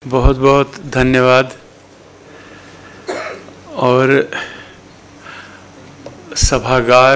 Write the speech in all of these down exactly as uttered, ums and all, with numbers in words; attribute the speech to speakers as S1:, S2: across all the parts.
S1: बहुत बहुत धन्यवाद। और सभागार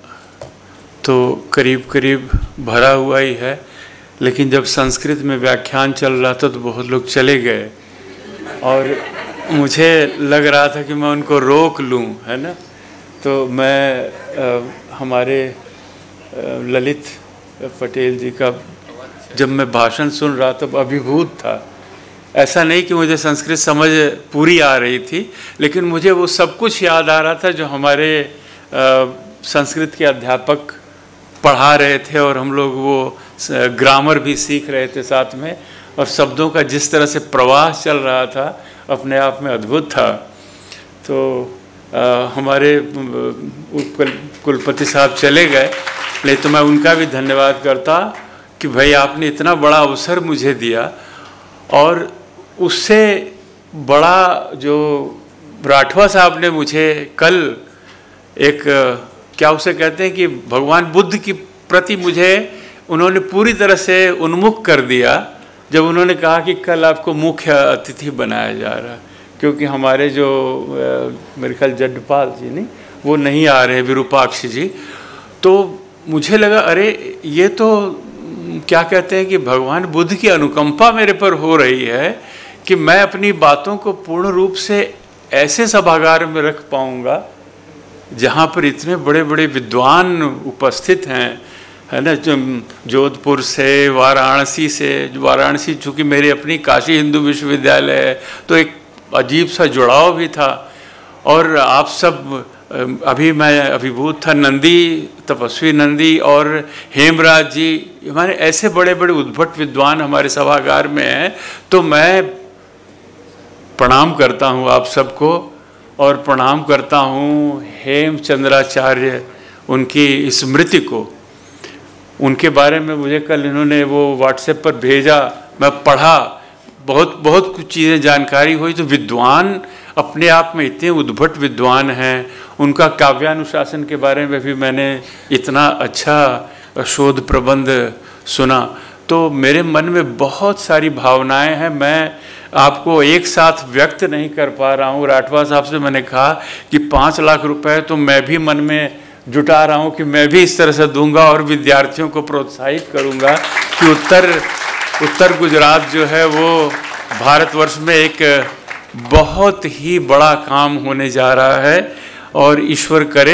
S1: तो करीब करीब भरा हुआ ही है, लेकिन जब संस्कृत में व्याख्यान चल रहा था तो बहुत लोग चले गए और मुझे लग रहा था कि मैं उनको रोक लूं, है ना। तो मैं आ, हमारे आ, ललित पटेल जी का जब मैं भाषण सुन रहा था अभिभूत था। ऐसा नहीं कि मुझे संस्कृत समझ पूरी आ रही थी, लेकिन मुझे वो सब कुछ याद आ रहा था जो हमारे आ, संस्कृत के अध्यापक पढ़ा रहे थे, और हम लोग वो ग्रामर भी सीख रहे थे साथ में, और शब्दों का जिस तरह से प्रवाह चल रहा था अपने आप में अद्भुत था। तो आ, हमारे कुल, कुलपति साहब चले गए, लेकिन तो मैं उनका भी धन्यवाद करता कि भाई आपने इतना बड़ा अवसर मुझे दिया। और उससे बड़ा जो राठवा साहब ने मुझे कल एक क्या उसे कहते हैं कि भगवान बुद्ध की प्रति मुझे उन्होंने पूरी तरह से उन्मुख कर दिया जब उन्होंने कहा कि कल आपको मुख्य अतिथि बनाया जा रहा है, क्योंकि हमारे जो मेरे ख्याल जड्डपाल जी नहीं वो नहीं आ रहे, विरूपाक्ष जी। तो मुझे लगा अरे ये तो क्या कहते हैं कि भगवान बुद्ध की अनुकंपा मेरे पर हो रही है कि मैं अपनी बातों को पूर्ण रूप से ऐसे सभागार में रख पाऊंगा जहाँ पर इतने बड़े बड़े विद्वान उपस्थित हैं, है ना। जोधपुर से, वाराणसी से, वाराणसी चूँकि मेरी अपनी काशी हिंदू विश्वविद्यालय है तो एक अजीब सा जुड़ाव भी था। और आप सब अभी मैं अभिभूत था, नंदी, तपस्वी नंदी और हेमराज जी, हमारे ऐसे बड़े बड़े उद्भट विद्वान हमारे सभागार में हैं। तो मैं प्रणाम करता हूँ आप सबको, और प्रणाम करता हूँ हेमचंद्राचार्य उनकी स्मृति को। उनके बारे में मुझे कल इन्होंने वो व्हाट्सएप पर भेजा, मैं पढ़ा, बहुत बहुत कुछ चीज़ें जानकारी हुई। तो विद्वान अपने आप में इतने उद्भट विद्वान हैं। उनका काव्यानुशासन के बारे में भी मैंने इतना अच्छा शोध प्रबंध सुना, तो मेरे मन में बहुत सारी भावनाएं हैं। मैं आपको एक साथ व्यक्त नहीं कर पा रहा हूँ। राठवा साहब से मैंने कहा कि पाँच लाख रुपए तो मैं भी मन में जुटा रहा हूँ कि मैं भी इस तरह से दूंगा और विद्यार्थियों को प्रोत्साहित करूँगा कि उत्तर उत्तर गुजरात जो है वो भारतवर्ष में एक बहुत ही बड़ा काम होने जा रहा है। और ईश्वर करे,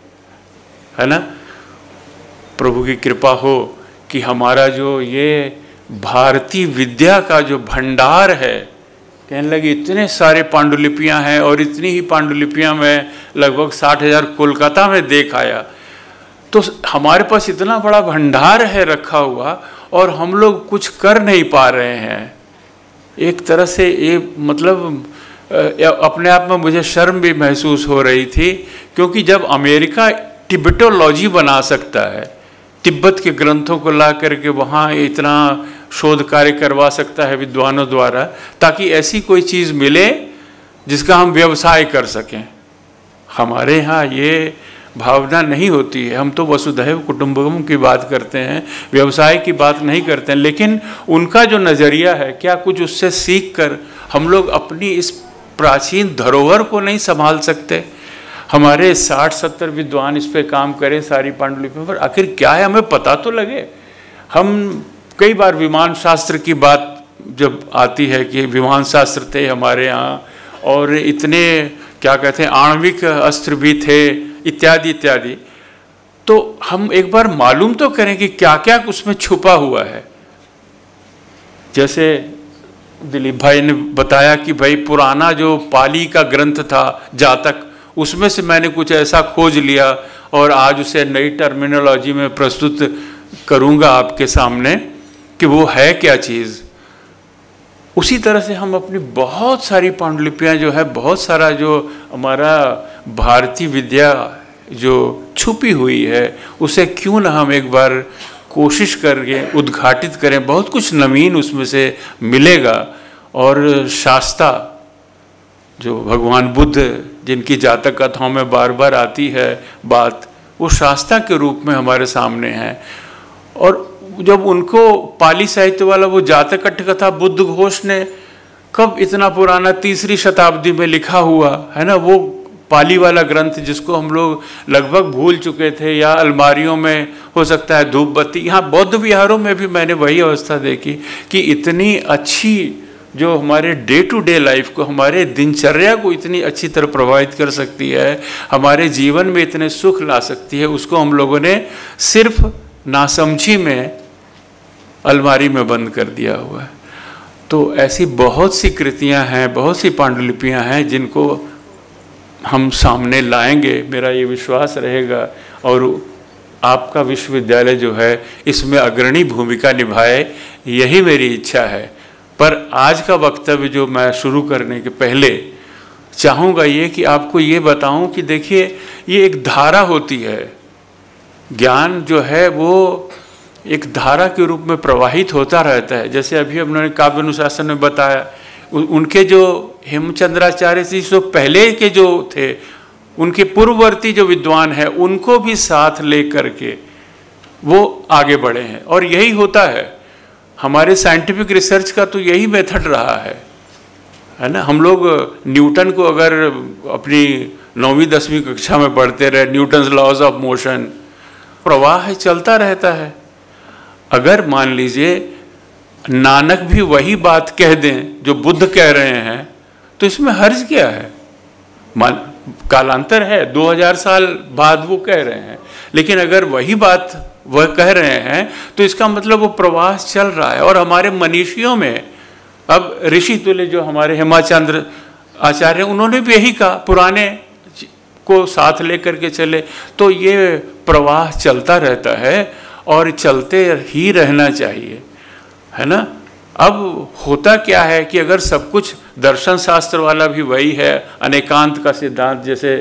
S1: है ना, प्रभु की कृपा हो कि हमारा जो ये भारतीय विद्या का जो भंडार है, कहने लगे इतने सारे पांडुलिपियां हैं, और इतनी ही पांडुलिपियां मैं लगभग साठ हजार कोलकाता में देख आया। तो हमारे पास इतना बड़ा भंडार है रखा हुआ, और हम लोग कुछ कर नहीं पा रहे हैं। एक तरह से ये मतलब अपने आप में मुझे शर्म भी महसूस हो रही थी, क्योंकि जब अमेरिका टिबेटोलॉजी बना सकता है, तिब्बत के ग्रंथों को ला करके वहाँ इतना शोध कार्य करवा सकता है विद्वानों द्वारा, ताकि ऐसी कोई चीज़ मिले जिसका हम व्यवसाय कर सकें। हमारे यहाँ ये भावना नहीं होती है। हम तो वसुधैव कुटुंबकम की बात करते हैं, व्यवसाय की बात नहीं करते हैं। लेकिन उनका जो नज़रिया है, क्या कुछ उससे सीख कर हम लोग अपनी इस प्राचीन धरोहर को नहीं संभाल सकते? हमारे साठ सत्तर विद्वान इस पे काम करें सारी पांडुलिपियों पर, आखिर क्या है हमें पता तो लगे। हम कई बार विमान शास्त्र की बात जब आती है कि विमान शास्त्र थे हमारे यहाँ, और इतने क्या कहते हैं आणविक अस्त्र भी थे, इत्यादि इत्यादि, तो हम एक बार मालूम तो करें कि क्या क्या उसमें छुपा हुआ है। जैसे दिलीप भाई ने बताया कि भाई पुराना जो पाली का ग्रंथ था जातक, उसमें से मैंने कुछ ऐसा खोज लिया और आज उसे नई टर्मिनोलॉजी में प्रस्तुत करूंगा आपके सामने कि वो है क्या चीज़। उसी तरह से हम अपनी बहुत सारी पांडुलिपियाँ जो है, बहुत सारा जो हमारा भारतीय विद्या जो छुपी हुई है, उसे क्यों ना हम एक बार कोशिश करके उद्घाटित करें। बहुत कुछ नवीन उसमें से मिलेगा। और शास्ता जो भगवान बुद्ध जिनकी जातक कथाओं में बार बार आती है बात, वो शास्ता के रूप में हमारे सामने है। और जब उनको पाली साहित्य वाला वो जातक कथा बुद्ध घोष ने कब इतना पुराना, तीसरी शताब्दी में लिखा हुआ है ना, वो पाली वाला ग्रंथ जिसको हम लोग लगभग भूल चुके थे, या अलमारियों में हो सकता है धूप बत्ती। यहाँ बौद्ध विहारों में भी मैंने वही अवस्था देखी कि इतनी अच्छी जो हमारे डे टू डे लाइफ को, हमारे दिनचर्या को इतनी अच्छी तरह प्रभावित कर सकती है, हमारे जीवन में इतने सुख ला सकती है, उसको हम लोगों ने सिर्फ नासमझी में अलमारी में बंद कर दिया हुआ है। तो ऐसी बहुत सी कृतियां हैं, बहुत सी पांडुलिपियां हैं जिनको हम सामने लाएंगे, मेरा ये विश्वास रहेगा, और आपका विश्वविद्यालय जो है इसमें अग्रणी भूमिका निभाए, यही मेरी इच्छा है। पर आज का वक्तव्य जो मैं शुरू करने के पहले चाहूँगा ये कि आपको ये बताऊं कि देखिए, ये एक धारा होती है, ज्ञान जो है वो एक धारा के रूप में प्रवाहित होता रहता है। जैसे अभी उन्होंने काव्य अनुशासन में बताया, उनके जो हेमचंद्राचार्य जी सो पहले के जो थे, उनके पूर्ववर्ती जो विद्वान हैं, उनको भी साथ ले करके वो आगे बढ़े हैं। और यही होता है हमारे साइंटिफिक रिसर्च का, तो यही मेथड रहा है, है ना। हम लोग न्यूटन को अगर अपनी नौवीं दसवीं कक्षा में पढ़ते रहे, न्यूटन्स लॉज ऑफ मोशन, प्रवाह चलता रहता है। अगर मान लीजिए नानक भी वही बात कह दें जो बुद्ध कह रहे हैं, तो इसमें हर्ज क्या है? मान कालांतर है, दो हज़ार साल बाद वो कह रहे हैं, लेकिन अगर वही बात वह कह रहे हैं तो इसका मतलब वो प्रवाह चल रहा है। और हमारे मनीषियों में, अब ऋषि तुल्य जो हमारे हेमाचंद्र आचार्य, उन्होंने भी यही कहा, पुराने को साथ लेकर के चले। तो ये प्रवाह चलता रहता है और चलते ही रहना चाहिए, है ना। अब होता क्या है कि अगर सब कुछ, दर्शन शास्त्र वाला भी वही है, अनेकांत का सिद्धांत जैसे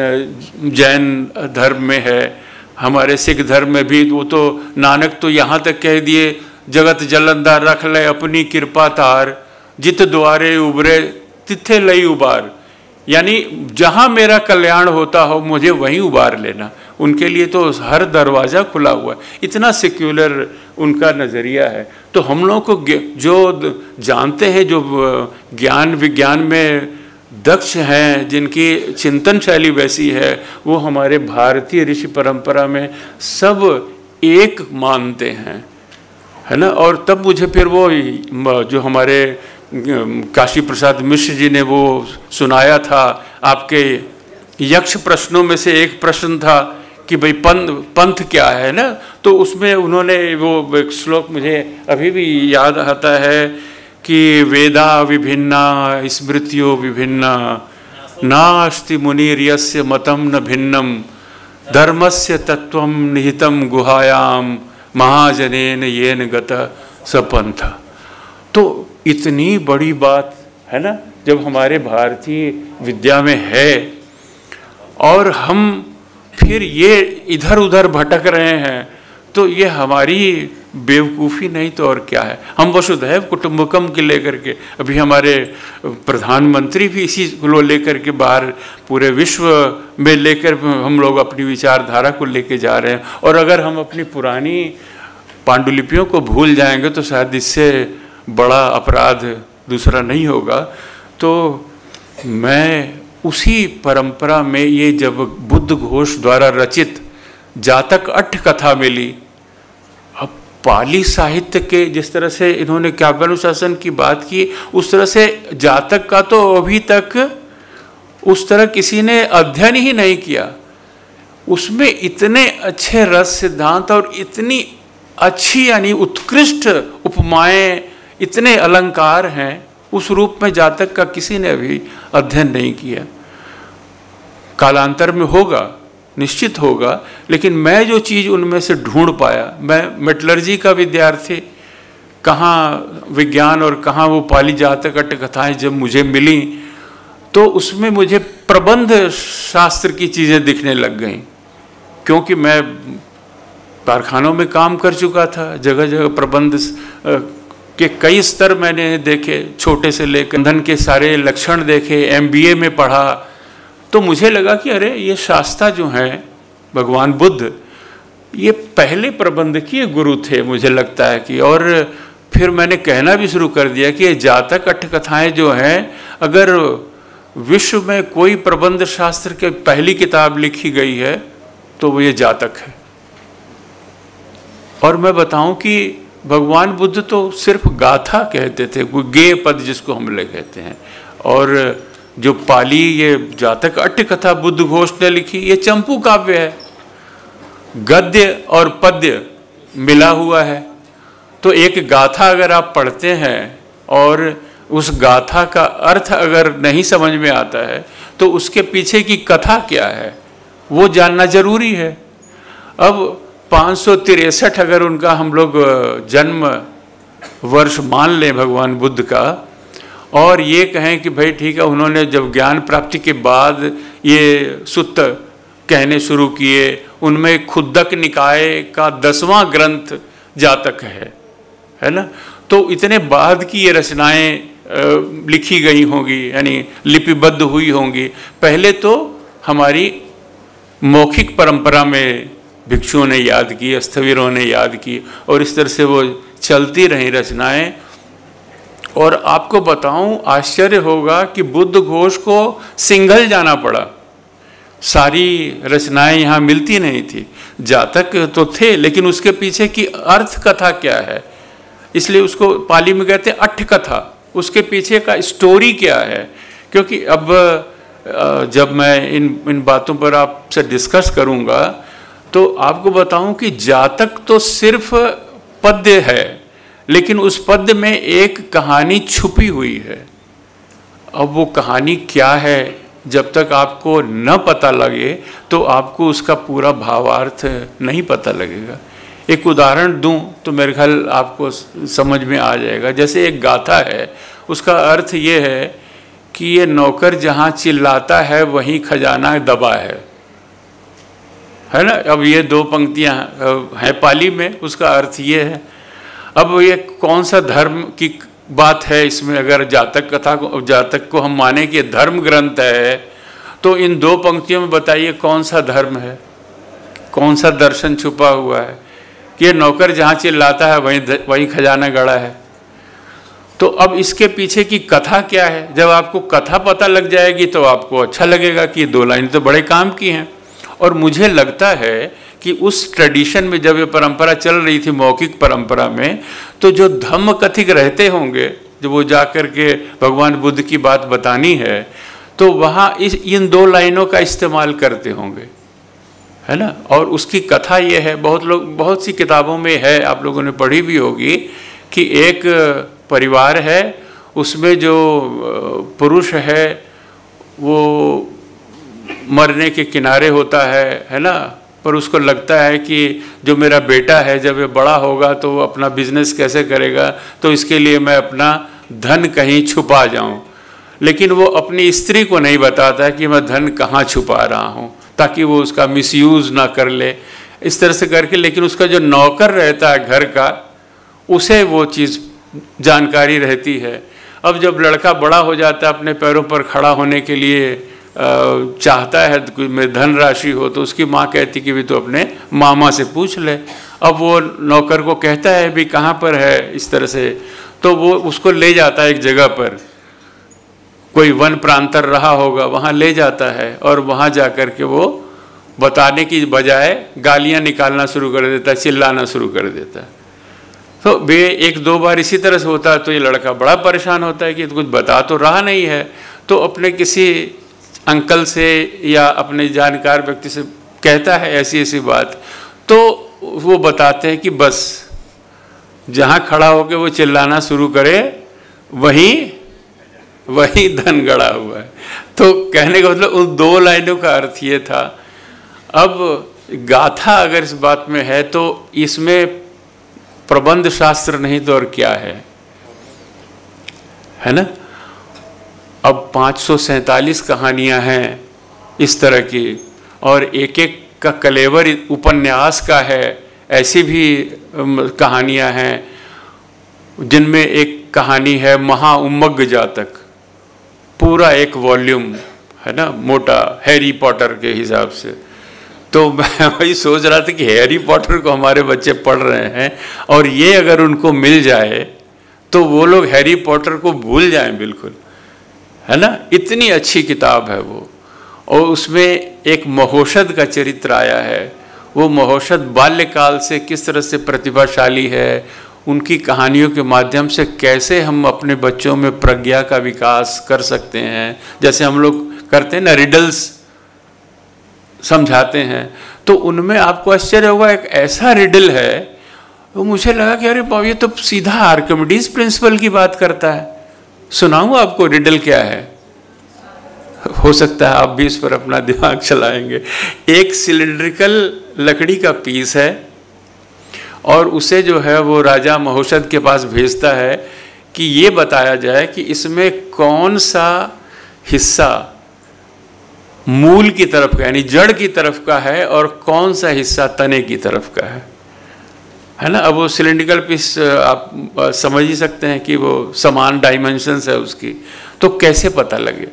S1: जैन धर्म में है, हमारे सिख धर्म में भी, वो तो नानक तो यहाँ तक कह दिए, जगत जलंधर रख ले अपनी कृपा तार, जित द्वारे उबरे तिथे लई उबार, यानी जहाँ मेरा कल्याण होता हो मुझे वहीं उबार लेना। उनके लिए तो हर दरवाज़ा खुला हुआ है, इतना सेक्युलर उनका नज़रिया है। तो हम लोग को जो जानते हैं, जो ज्ञान विज्ञान में दक्ष हैं, जिनकी चिंतन शैली वैसी है, वो हमारे भारतीय ऋषि परंपरा में सब एक मानते हैं, है ना। और तब मुझे फिर वो जो हमारे काशी प्रसाद मिश्र जी ने वो सुनाया था, आपके यक्ष प्रश्नों में से एक प्रश्न था कि भाई पंथ पंथ क्या है ना, तो उसमें उन्होंने वो एक श्लोक मुझे अभी भी याद आता है कि वेदा विभिन्ना स्मृतियो विभिन्ना नास्ति मुनिर्यस्य मतम न भिन्नम धर्मस्य तत्वम निहितम गुहायाम महाजनेन येन गत सपंथ। तो इतनी बड़ी बात है ना, जब हमारे भारतीय विद्या में है और हम फिर ये इधर उधर भटक रहे हैं, तो ये हमारी बेवकूफ़ी नहीं तो और क्या है। हम वसुधैव कुटुंबकम के लेकर के, अभी हमारे प्रधानमंत्री भी इसी को लेकर के बाहर पूरे विश्व में लेकर हम लोग अपनी विचारधारा को लेके जा रहे हैं। और अगर हम अपनी पुरानी पांडुलिपियों को भूल जाएंगे तो शायद इससे बड़ा अपराध दूसरा नहीं होगा। तो मैं उसी परंपरा में, ये जब बुद्ध घोष द्वारा रचित जातक अट्ठ कथा मिली, अब पाली साहित्य के जिस तरह से इन्होंने काव्यानुशासन की बात की, उस तरह से जातक का तो अभी तक उस तरह किसी ने अध्ययन ही नहीं किया। उसमें इतने अच्छे रस सिद्धांत और इतनी अच्छी यानी उत्कृष्ट उपमाएं, इतने अलंकार हैं, उस रूप में जातक का किसी ने अभी अध्ययन नहीं किया। कालांतर में होगा, निश्चित होगा, लेकिन मैं जो चीज़ उनमें से ढूंढ पाया, मैं मेटलर्जी का विद्यार्थी, कहाँ विज्ञान और कहाँ वो पाली जातक अट्ठ कथाएँ जब मुझे मिली, तो उसमें मुझे प्रबंध शास्त्र की चीज़ें दिखने लग गईं, क्योंकि मैं कारखानों में काम कर चुका था, जगह जगह प्रबंध के कई स्तर मैंने देखे, छोटे से लेकर धन के सारे लक्षण देखे, एमबीए में पढ़ा। तो मुझे लगा कि अरे ये शास्त्रा जो हैं भगवान बुद्ध, ये पहले प्रबंधकीय गुरु थे मुझे लगता है कि, और फिर मैंने कहना भी शुरू कर दिया कि ये जातक अट्ठ कथाएं जो हैं, अगर विश्व में कोई प्रबंध शास्त्र की पहली किताब लिखी गई है तो वो ये जातक है। और मैं बताऊं कि भगवान बुद्ध तो सिर्फ गाथा कहते थे, कोई गे पद जिसको हम लोग कहते हैं, और जो पाली ये जातक अट्ठ कथा बुद्ध घोष ने लिखी, ये चंपू काव्य है, गद्य और पद्य मिला हुआ है। तो एक गाथा अगर आप पढ़ते हैं और उस गाथा का अर्थ अगर नहीं समझ में आता है तो उसके पीछे की कथा क्या है वो जानना जरूरी है। अब पाँच सौ तिरसठ अगर उनका हम लोग जन्म वर्ष मान लें भगवान बुद्ध का, और ये कहें कि भाई ठीक है, उन्होंने जब ज्ञान प्राप्ति के बाद ये सुत्त कहने शुरू किए, उनमें खुद्दक निकाय का दसवां ग्रंथ जातक है, है ना। तो इतने बाद की ये रचनाएं लिखी गई होंगी, यानी लिपिबद्ध हुई होंगी। पहले तो हमारी मौखिक परंपरा में भिक्षुओं ने याद की, स्थविरों ने याद की, और इस तरह से वो चलती रही रचनाएं। और आपको बताऊं, आश्चर्य होगा कि बुद्ध घोष को सिंघल जाना पड़ा, सारी रचनाएं यहाँ मिलती नहीं थी। जातक तो थे लेकिन उसके पीछे की अर्थ कथा क्या है, इसलिए उसको पाली में कहते हैं अट्ठ कथा। उसके पीछे का स्टोरी क्या है, क्योंकि अब जब मैं इन इन बातों पर आपसे डिस्कस करूँगा तो आपको बताऊं कि जातक तो सिर्फ पद्य है, लेकिन उस पद्य में एक कहानी छुपी हुई है। अब वो कहानी क्या है, जब तक आपको न पता लगे तो आपको उसका पूरा भावार्थ नहीं पता लगेगा। एक उदाहरण दूं तो मेरे ख्याल आपको समझ में आ जाएगा। जैसे एक गाथा है, उसका अर्थ ये है कि ये नौकर जहाँ चिल्लाता है वहीं खजाना दबा है, है ना। अब ये दो पंक्तियाँ हैं पाली में, उसका अर्थ ये है। अब ये कौन सा धर्म की बात है इसमें, अगर जातक कथा को, जातक को हम माने कि धर्म ग्रंथ है, तो इन दो पंक्तियों में बताइए कौन सा धर्म है, कौन सा दर्शन छुपा हुआ है कि ये नौकर जहाँ चिल्लाता है वहीं वहीं खजाना गड़ा है। तो अब इसके पीछे की कथा क्या है, जब आपको कथा पता लग जाएगी तो आपको अच्छा लगेगा कि दो लाइन तो बड़े काम की हैं। और मुझे लगता है कि उस ट्रेडिशन में जब ये परंपरा चल रही थी, मौखिक परंपरा में, तो जो धम्म कथिक रहते होंगे, जब वो जा कर के भगवान बुद्ध की बात बतानी है, तो वहाँ इस इन दो लाइनों का इस्तेमाल करते होंगे, है ना। और उसकी कथा ये है, बहुत लोग, बहुत सी किताबों में है, आप लोगों ने पढ़ी भी होगी, कि एक परिवार है, उसमें जो पुरुष है वो मरने के किनारे होता है, है ना, पर उसको लगता है कि जो मेरा बेटा है जब ये बड़ा होगा तो वो अपना बिजनेस कैसे करेगा, तो इसके लिए मैं अपना धन कहीं छुपा जाऊं। लेकिन वो अपनी स्त्री को नहीं बताता कि मैं धन कहाँ छुपा रहा हूँ, ताकि वो उसका मिसयूज़ ना कर ले, इस तरह से करके। लेकिन उसका जो नौकर रहता है घर का, उसे वो चीज़ जानकारी रहती है। अब जब लड़का बड़ा हो जाता है, अपने पैरों पर खड़ा होने के लिए चाहता है, तो कोई में धनराशि हो, तो उसकी माँ कहती कि भी तो अपने मामा से पूछ ले। अब वो नौकर को कहता है भी कहाँ पर है, इस तरह से, तो वो उसको ले जाता है एक जगह पर, कोई वन प्रांतर रहा होगा, वहाँ ले जाता है, और वहाँ जा कर के वो बताने की बजाय गालियाँ निकालना शुरू कर देता है, चिल्लाना शुरू कर देता है। तो वे एक दो बार इसी तरह से होता है, तो ये लड़का बड़ा परेशान होता है कि कुछ बता तो रहा नहीं है। तो अपने किसी अंकल से या अपने जानकार व्यक्ति से कहता है ऐसी ऐसी बात, तो वो बताते हैं कि बस जहाँ खड़ा होकर वो चिल्लाना शुरू करे वहीं वहीं धन गड़ा हुआ है। तो कहने का मतलब उन दो लाइनों का अर्थ ये था। अब गाथा अगर इस बात में है तो इसमें प्रबंध शास्त्र नहीं तो और क्या है, है ना। अब पाँच सौ सैंतालीस कहानियाँ हैं इस तरह की, और एक एक का कलेवर उपन्यास का है। ऐसी भी कहानियाँ हैं जिनमें एक कहानी है महाउम्मग जातक, पूरा एक वॉल्यूम है ना, मोटा, हैरी पॉटर के हिसाब से। तो मैं वही सोच रहा था कि हैरी पॉटर को हमारे बच्चे पढ़ रहे हैं, और ये अगर उनको मिल जाए तो वो लोग हैरी पॉटर को भूल जाएं बिल्कुल, है ना। इतनी अच्छी किताब है वो। और उसमें एक महोषध का चरित्र आया है। वो महोषध बाल्यकाल से किस तरह से प्रतिभाशाली है, उनकी कहानियों के माध्यम से कैसे हम अपने बच्चों में प्रज्ञा का विकास कर सकते हैं, जैसे हम लोग करते हैं ना, रिडल्स समझाते हैं। तो उनमें आपको आश्चर्य होगा, एक ऐसा रिडल है, तो मुझे लगा कि अरे बाबू ये तो सीधा आर्किमिडीज प्रिंसिपल की बात करता है। सुनाऊँ आपको रिडल क्या है? हो सकता है आप भी इस पर अपना दिमाग चलाएंगे। एक सिलिंड्रिकल लकड़ी का पीस है और उसे जो है वो राजा महोषध के पास भेजता है कि ये बताया जाए कि इसमें कौन सा हिस्सा मूल की तरफ का यानी जड़ की तरफ का है और कौन सा हिस्सा तने की तरफ का है, है ना। अब वो सिलिंड्रिकल पीस आप समझ ही सकते हैं कि वो समान डायमेंशंस है उसकी, तो कैसे पता लगे।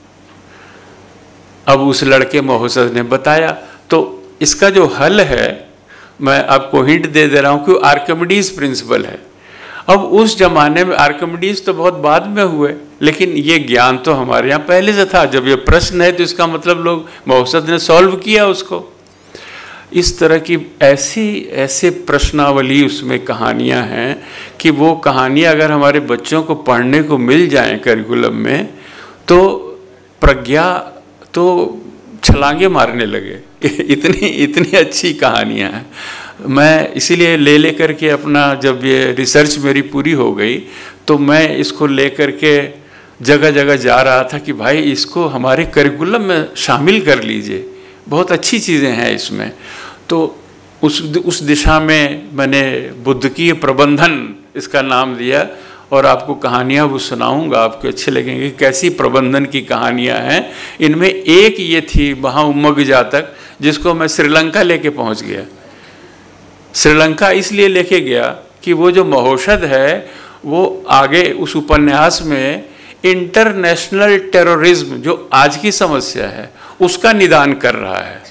S1: अब उस लड़के महोषध ने बताया, तो इसका जो हल है मैं आपको हिंट दे दे रहा हूँ कि आर्किमिडीज प्रिंसिपल है। अब उस जमाने में आर्किमिडीज तो बहुत बाद में हुए, लेकिन ये ज्ञान तो हमारे यहाँ पहले से था। जब ये प्रश्न है तो इसका मतलब लोग महोषध ने सॉल्व किया उसको। इस तरह की ऐसी ऐसे प्रश्नावली उसमें कहानियाँ हैं कि वो कहानियाँ अगर हमारे बच्चों को पढ़ने को मिल जाएं करिकुलम में, तो प्रज्ञा तो छलांगे मारने लगे। इतनी इतनी अच्छी कहानियाँ हैं। मैं इसीलिए ले ले कर के अपना, जब ये रिसर्च मेरी पूरी हो गई तो मैं इसको ले कर के जगह जगह जा रहा था कि भाई इसको हमारे करिकुलम में शामिल कर लीजिए, बहुत अच्छी चीज़ें हैं इसमें। तो उस उस दिशा में मैंने बुद्धकीय प्रबंधन इसका नाम दिया और आपको कहानियाँ वो सुनाऊंगा, आपको अच्छे लगेंगे कैसी प्रबंधन की कहानियाँ हैं। इनमें एक ये थी वहाँ उमग जातक, जिसको मैं श्रीलंका लेके पहुँच गया। श्रीलंका इसलिए लेके गया कि वो जो महोषध है वो आगे उस उपन्यास में इंटरनेशनल टेररिज्म जो आज की समस्या है उसका निदान कर रहा है।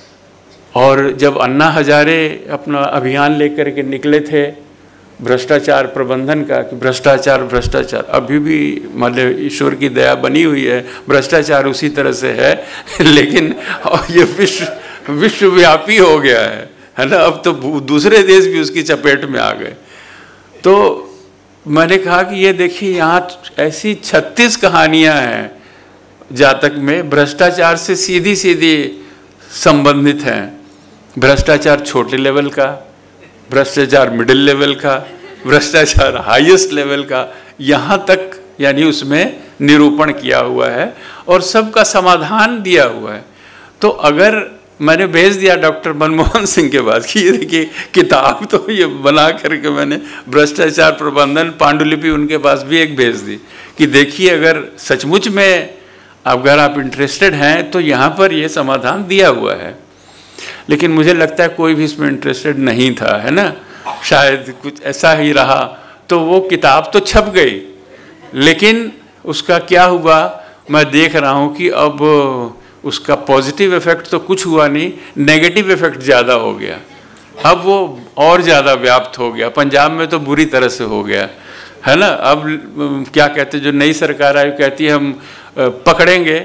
S1: और जब अन्ना हजारे अपना अभियान लेकर के निकले थे भ्रष्टाचार प्रबंधन का, कि भ्रष्टाचार भ्रष्टाचार अभी भी मतलब ईश्वर की दया बनी हुई है, भ्रष्टाचार उसी तरह से है, लेकिन ये विश्व विश्वव्यापी हो गया है, है ना। अब तो दूसरे देश भी उसकी चपेट में आ गए। तो मैंने कहा कि ये देखिए यहाँ ऐसी छत्तीस कहानियाँ हैं जातक में, भ्रष्टाचार से सीधी सीधी संबंधित हैं। भ्रष्टाचार छोटे लेवल का, भ्रष्टाचार मिडिल लेवल का, भ्रष्टाचार हाईएस्ट लेवल का, यहाँ तक यानी उसमें निरूपण किया हुआ है और सबका समाधान दिया हुआ है। तो अगर मैंने भेज दिया डॉक्टर मनमोहन सिंह के पास कि ये देखिए किताब, तो ये बना करके मैंने भ्रष्टाचार प्रबंधन पांडुलिपि उनके पास भी एक भेज दी कि देखिए अगर सचमुच में अगर आप इंटरेस्टेड हैं तो यहाँ पर ये समाधान दिया हुआ है। लेकिन मुझे लगता है कोई भी इसमें इंटरेस्टेड नहीं था, है ना, शायद कुछ ऐसा ही रहा। तो वो किताब तो छप गई, लेकिन उसका क्या हुआ मैं देख रहा हूँ कि अब उसका पॉजिटिव इफेक्ट तो कुछ हुआ नहीं, नेगेटिव इफेक्ट ज़्यादा हो गया। अब वो और ज़्यादा व्याप्त हो गया, पंजाब में तो बुरी तरह से हो गया, है ना। अब क्या कहते, जो नई सरकार आई कहती है हम पकड़ेंगे,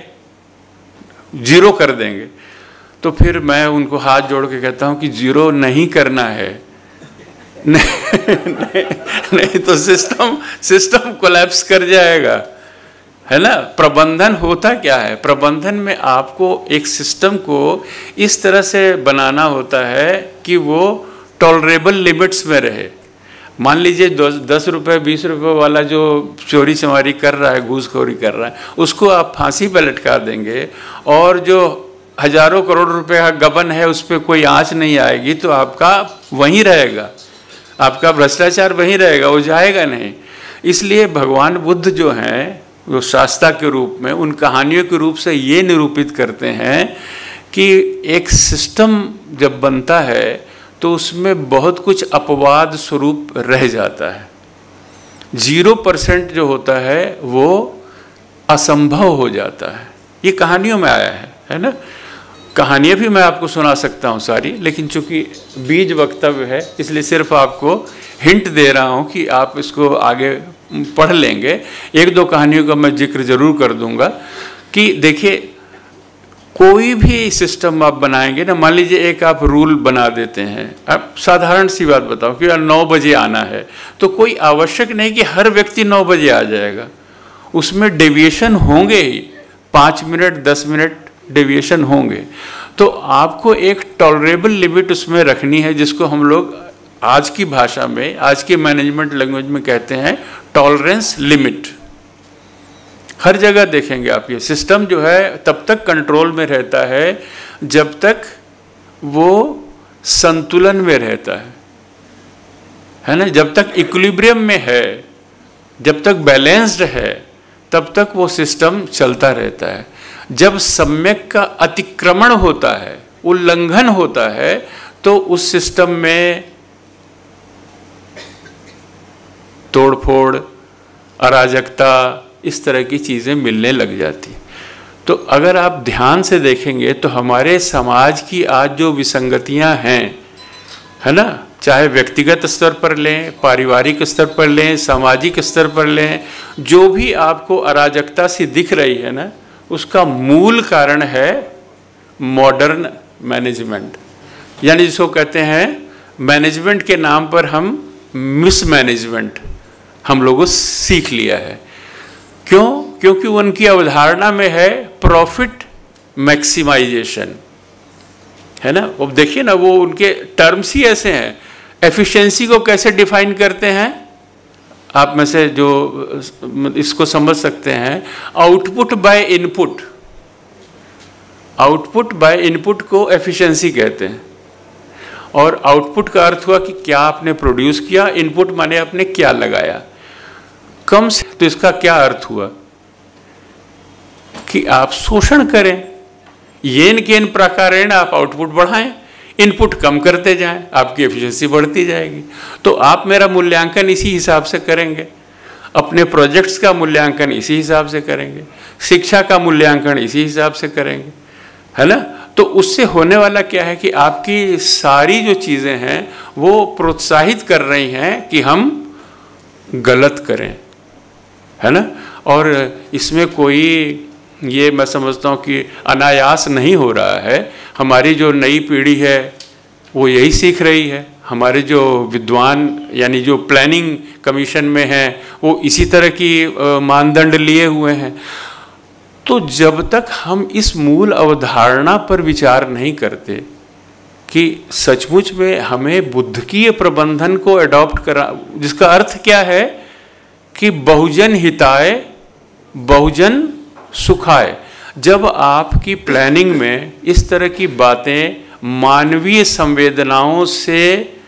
S1: जीरो कर देंगे। तो फिर मैं उनको हाथ जोड़ के कहता हूँ कि जीरो नहीं करना है, नहीं, नहीं, नहीं तो सिस्टम सिस्टम कोलैप्स कर जाएगा, है ना। प्रबंधन होता क्या है, प्रबंधन में आपको एक सिस्टम को इस तरह से बनाना होता है कि वो टॉलरेबल लिमिट्स में रहे। मान लीजिए दस रुपये बीस रुपये वाला जो चोरी चमारी कर रहा है, घूसखोरी कर रहा है, उसको आप फांसी पर लटका देंगे और जो हजारों करोड़ रुपए का गबन है उस पर कोई आँच नहीं आएगी, तो आपका वहीं रहेगा, आपका भ्रष्टाचार वहीं रहेगा, वो जाएगा नहीं। इसलिए भगवान बुद्ध जो हैं वो शास्त्रा के रूप में, उन कहानियों के रूप से ये निरूपित करते हैं कि एक सिस्टम जब बनता है तो उसमें बहुत कुछ अपवाद स्वरूप रह जाता है। जीरो परसेंट जो होता है वो असंभव हो जाता है। ये कहानियों में आया है, है ना। कहानियाँ भी मैं आपको सुना सकता हूँ सारी, लेकिन चूंकि बीज वक्तव्य है इसलिए सिर्फ आपको हिंट दे रहा हूँ कि आप इसको आगे पढ़ लेंगे, एक दो कहानियों का मैं जिक्र जरूर कर दूंगा कि देखिए कोई भी सिस्टम आप बनाएंगे ना, मान लीजिए एक आप रूल बना देते हैं, अब साधारण सी बात बताओ कि यार नौ बजे आना है, तो कोई आवश्यक नहीं कि हर व्यक्ति नौ बजे आ जाएगा, उसमें डेविएशन होंगे ही, पाँच मिनट दस मिनट डेविएशन होंगे। तो आपको एक टॉलरेबल लिमिट उसमें रखनी है, जिसको हम लोग आज की भाषा में, आज के मैनेजमेंट लैंग्वेज में कहते हैं टॉलरेंस लिमिट। हर जगह देखेंगे आप, ये सिस्टम जो है तब तक कंट्रोल में रहता है जब तक वो संतुलन में रहता है, है ना, जब तक इक्विलिब्रियम में है, जब तक बैलेंस्ड है, तब तक वो सिस्टम चलता रहता है। जब सम्यक का अतिक्रमण होता है, उल्लंघन होता है, तो उस सिस्टम में तोड़फोड़, अराजकता, इस तरह की चीज़ें मिलने लग जाती। तो अगर आप ध्यान से देखेंगे तो हमारे समाज की आज जो विसंगतियां हैं, है ना, चाहे व्यक्तिगत स्तर पर लें, पारिवारिक स्तर पर लें, सामाजिक स्तर पर लें, जो भी आपको अराजकता सी दिख रही है ना, उसका मूल कारण है मॉडर्न मैनेजमेंट। यानी जिसको कहते हैं मैनेजमेंट के नाम पर हम मिसमैनेजमेंट हम लोगों सीख लिया है। क्यों? क्योंकि उनकी अवधारणा में है प्रॉफिट मैक्सिमाइजेशन, है ना। अब देखिए ना, वो उनके टर्म्स ही ऐसे हैं। एफिशिएंसी को कैसे डिफाइन करते हैं? आप में से जो इसको समझ सकते हैं, output by input, output by input को एफिशिएंसी कहते हैं। और आउटपुट का अर्थ हुआ कि क्या आपने प्रोड्यूस किया, इनपुट माने आपने क्या लगाया। कम से तो इसका क्या अर्थ हुआ कि आप शोषण करें, येन केन प्रकारेण आप आउटपुट बढ़ाएं, इनपुट कम करते जाएं, आपकी एफिशिएंसी बढ़ती जाएगी। तो आप मेरा मूल्यांकन इसी हिसाब से करेंगे, अपने प्रोजेक्ट्स का मूल्यांकन इसी हिसाब से करेंगे, शिक्षा का मूल्यांकन इसी हिसाब से करेंगे, है ना। तो उससे होने वाला क्या है कि आपकी सारी जो चीज़ें हैं वो प्रोत्साहित कर रही हैं कि हम गलत करें, है ना। और इसमें कोई ये मैं समझता हूँ कि अनायास नहीं हो रहा है। हमारी जो नई पीढ़ी है वो यही सीख रही है, हमारे जो विद्वान यानी जो प्लानिंग कमीशन में हैं वो इसी तरह की मानदंड लिए हुए हैं। तो जब तक हम इस मूल अवधारणा पर विचार नहीं करते कि सचमुच में हमें बुद्धकीय प्रबंधन को अडॉप्ट करा, जिसका अर्थ क्या है कि बहुजन हिताय बहुजन सुखाय, जब आपकी प्लानिंग में इस तरह की बातें मानवीय संवेदनाओं से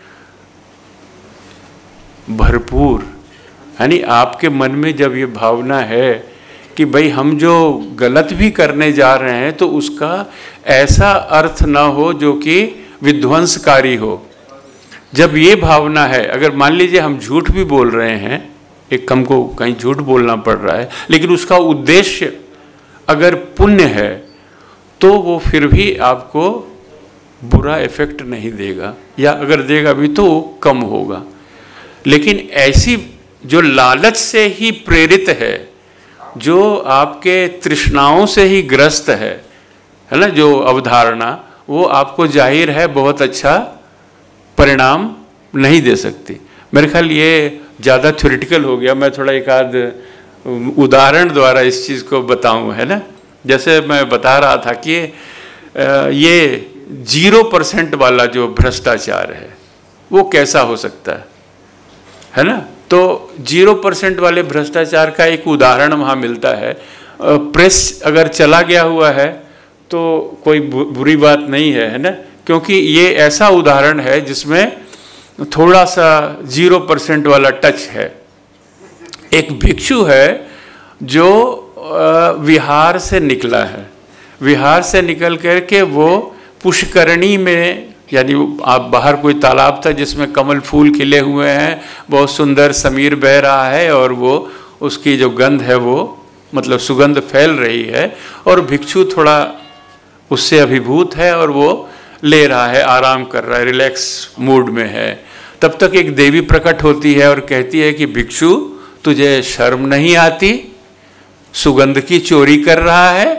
S1: भरपूर, यानी आपके मन में जब ये भावना है कि भाई हम जो गलत भी करने जा रहे हैं तो उसका ऐसा अर्थ ना हो जो कि विध्वंसकारी हो, जब ये भावना है, अगर मान लीजिए हम झूठ भी बोल रहे हैं, एक हमको कहीं झूठ बोलना पड़ रहा है, लेकिन उसका उद्देश्य अगर पुण्य है तो वो फिर भी आपको बुरा इफेक्ट नहीं देगा, या अगर देगा भी तो कम होगा। लेकिन ऐसी जो लालच से ही प्रेरित है, जो आपके तृष्णाओं से ही ग्रस्त है, है ना, जो अवधारणा, वो आपको जाहिर है बहुत अच्छा परिणाम नहीं दे सकती। मेरे ख्याल ये ज़्यादा थ्योरेटिकल हो गया, मैं थोड़ा एक आध उदाहरण द्वारा इस चीज़ को बताऊं, है ना। जैसे मैं बता रहा था कि ये जीरो परसेंट वाला जो भ्रष्टाचार है वो कैसा हो सकता है, है ना। तो जीरो परसेंट वाले भ्रष्टाचार का एक उदाहरण वहाँ मिलता है। प्रेस अगर चला गया हुआ है तो कोई बुरी बात नहीं है, है ना, क्योंकि ये ऐसा उदाहरण है जिसमें थोड़ा सा जीरो परसेंट वाला टच है। एक भिक्षु है जो विहार से निकला है, विहार से निकल कर के वो पुष्करणी में, यानी आप बाहर कोई तालाब था जिसमें कमल फूल खिले हुए हैं, बहुत सुंदर समीर बह रहा है और वो उसकी जो गंध है वो मतलब सुगंध फैल रही है, और भिक्षु थोड़ा उससे अभिभूत है और वो ले रहा है, आराम कर रहा है, रिलैक्स मूड में है। तब तक एक देवी प्रकट होती है और कहती है कि भिक्षु तुझे शर्म नहीं आती, सुगंध की चोरी कर रहा है।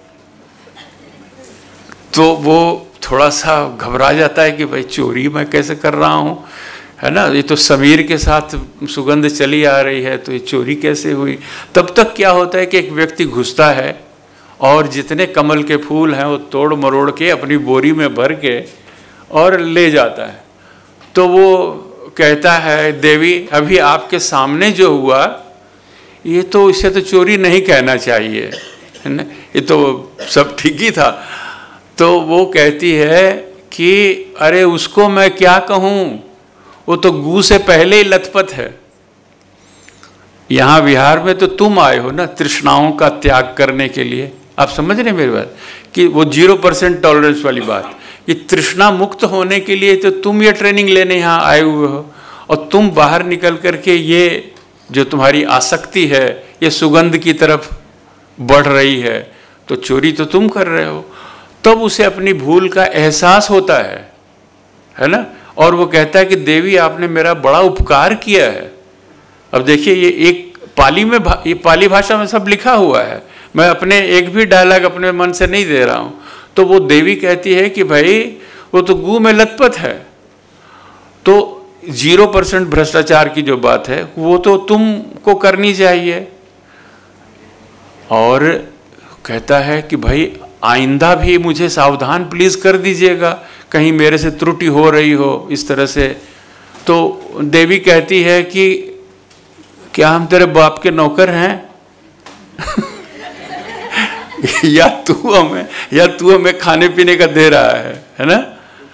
S1: तो वो थोड़ा सा घबरा जाता है कि भाई चोरी मैं कैसे कर रहा हूँ, है ना, ये तो समीर के साथ सुगंध चली आ रही है, तो ये चोरी कैसे हुई। तब तक क्या होता है कि एक व्यक्ति घुसता है और जितने कमल के फूल हैं वो तोड़ मरोड़ के अपनी बोरी में भर के और ले जाता है। तो वो कहता है, देवी अभी आपके सामने जो हुआ ये तो, इसे तो चोरी नहीं कहना चाहिए, है ना, ये तो सब ठीक ही था। तो वो कहती है कि अरे उसको मैं क्या कहूँ, वो तो गू से पहले ही लथपथ है। यहाँ विहार में तो तुम आए हो ना तृष्णाओं का त्याग करने के लिए। आप समझ रहे हैं मेरी बात, कि वो जीरो परसेंट टॉलरेंस वाली बात, कि तृष्णा मुक्त होने के लिए तो तुम ये ट्रेनिंग लेने यहाँ आए हुए हो, और तुम बाहर निकल करके ये जो तुम्हारी आसक्ति है ये सुगंध की तरफ बढ़ रही है, तो चोरी तो तुम कर रहे हो। तब उसे अपनी भूल का एहसास होता है, है ना, और वो कहता है कि देवी आपने मेरा बड़ा उपकार किया है। अब देखिए ये एक पाली में, ये पाली भाषा में सब लिखा हुआ है, मैं अपने एक भी डायलॉग अपने मन से नहीं दे रहा हूँ। तो वो देवी कहती है कि भाई वो तो गू में लथपथ है, तो जीरो परसेंट भ्रष्टाचार की जो बात है वो तो तुमको करनी चाहिए। और कहता है कि भाई आइंदा भी मुझे सावधान प्लीज कर दीजिएगा, कहीं मेरे से त्रुटि हो रही हो इस तरह से। तो देवी कहती है कि क्या हम तेरे बाप के नौकर हैं या तू हमें या तू हमें खाने पीने का दे रहा है, है ना।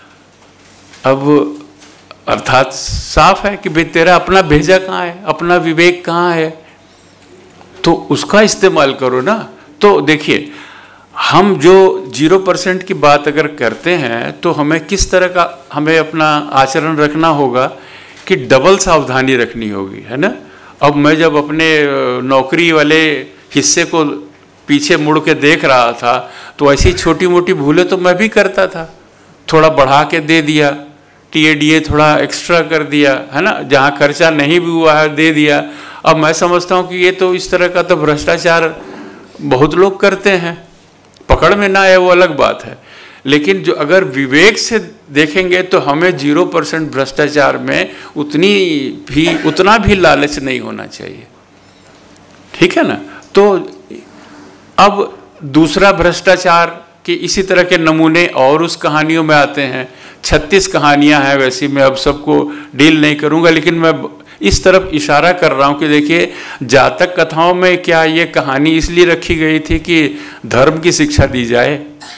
S1: अब अर्थात साफ है कि भाई तेरा अपना भेजा कहाँ है, अपना विवेक कहाँ है, तो उसका इस्तेमाल करो ना। तो देखिए हम जो जीरो परसेंट की बात अगर करते हैं तो हमें किस तरह का हमें अपना आचरण रखना होगा कि डबल सावधानी रखनी होगी, है ना। अब मैं जब अपने नौकरी वाले हिस्से को पीछे मुड़ के देख रहा था तो ऐसी छोटी मोटी भूलें तो मैं भी करता था, थोड़ा बढ़ा के दे दिया, टी ए डी ए थोड़ा एक्स्ट्रा कर दिया, है ना, जहाँ खर्चा नहीं भी हुआ है दे दिया। अब मैं समझता हूँ कि ये तो इस तरह का तो भ्रष्टाचार बहुत लोग करते हैं, पकड़ में ना आए वो अलग बात है, लेकिन जो अगर विवेक से देखेंगे तो हमें जीरो परसेंट भ्रष्टाचार में उतनी भी उतना भी लालच नहीं होना चाहिए, ठीक है ना। तो अब दूसरा भ्रष्टाचार के इसी तरह के नमूने और उस कहानियों में आते हैं। छत्तीस कहानियां हैं, वैसे मैं अब सबको डील नहीं करूंगा, लेकिन मैं इस तरफ इशारा कर रहा हूं कि देखिए जातक कथाओं में क्या ये कहानी इसलिए रखी गई थी कि धर्म की शिक्षा दी जाए,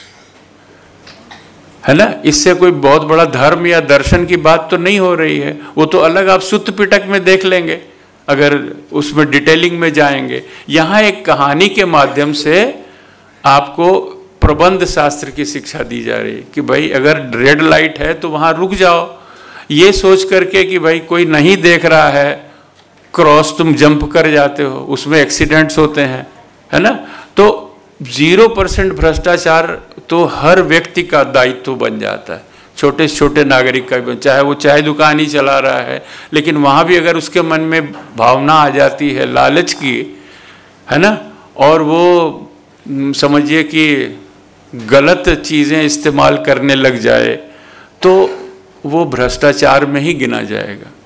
S1: है ना, इससे कोई बहुत बड़ा धर्म या दर्शन की बात तो नहीं हो रही है। वो तो अलग आप सुत्त पिटक में देख लेंगे अगर उसमें डिटेलिंग में जाएंगे। यहाँ एक कहानी के माध्यम से आपको प्रबंध शास्त्र की शिक्षा दी जा रही है कि भाई अगर रेड लाइट है तो वहाँ रुक जाओ, ये सोच करके कि भाई कोई नहीं देख रहा है, क्रॉस तुम जंप कर जाते हो, उसमें एक्सीडेंट्स होते हैं, है ना। तो जीरो परसेंट भ्रष्टाचार तो हर व्यक्ति का दायित्व बन जाता है, छोटे से छोटे नागरिक का भी, चाहे वो चाय दुकान ही चला रहा है, लेकिन वहाँ भी अगर उसके मन में भावना आ जाती है लालच की, है ना, और वो समझिए कि गलत चीज़ें इस्तेमाल करने लग जाए तो वो भ्रष्टाचार में ही गिना जाएगा।